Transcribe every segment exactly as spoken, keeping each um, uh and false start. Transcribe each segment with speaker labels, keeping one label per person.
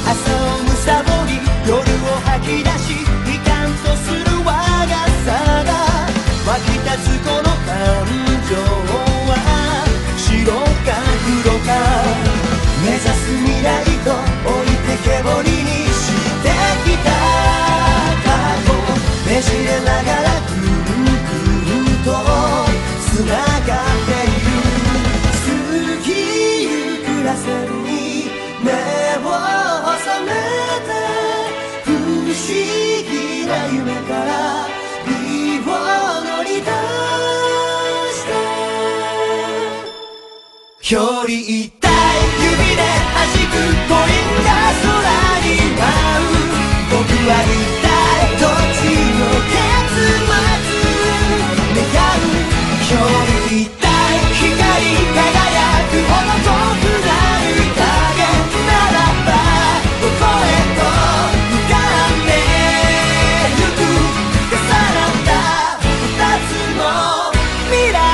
Speaker 1: 朝をむさぼり夜を吐き出し悲観とする我がさが湧き立つこの感情は白か黒か目指す未来と置いてけぼりにしてきた過去ねじれながらぐるぐるとつながっている過ぎゆくらせに目を細めて不思議な夢から身を乗り出してより痛い指で弾くコインが空に舞う僕は一体どっちの結末願うより痛い光り輝くほど遠くなる影ならばどこへと向かってゆく重なった二つの未来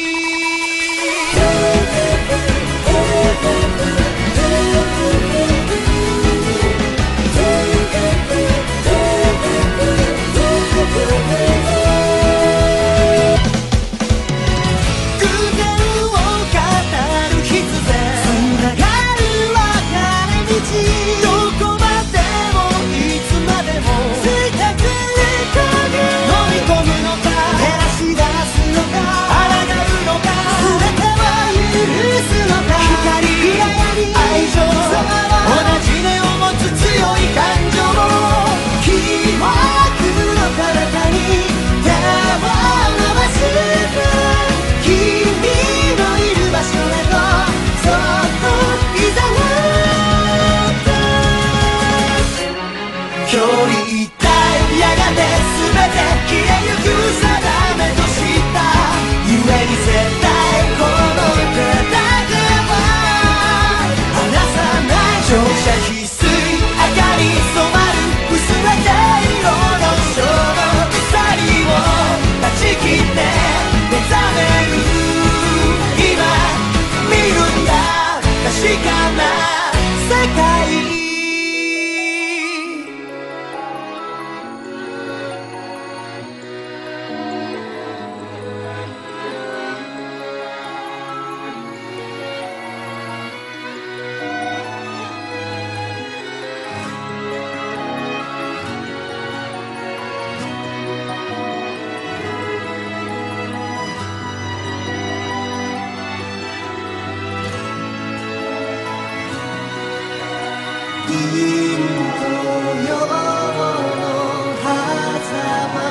Speaker 1: より痛いやがて全て消えゆく定めとしたゆえに絶対この手だけは離さない照射必須明かり染まる薄れて色の書の鎖を断ち切って目覚める今見るんだ確かな世界陰と陽の狭間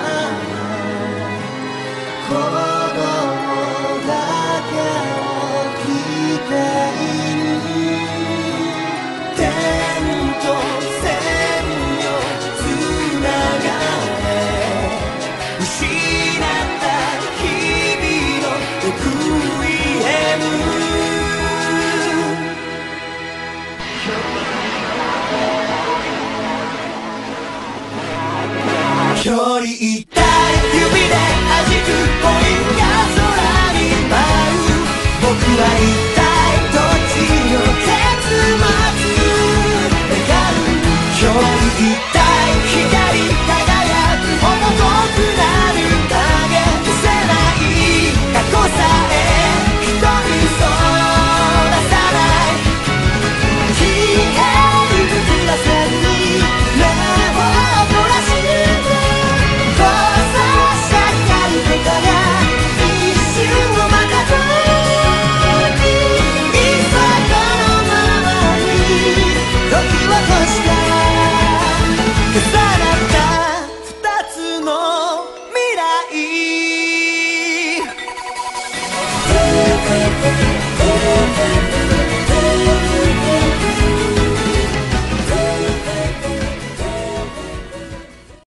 Speaker 1: 子供だけを着ている天と線よつながれ失った日々の奥へ向距離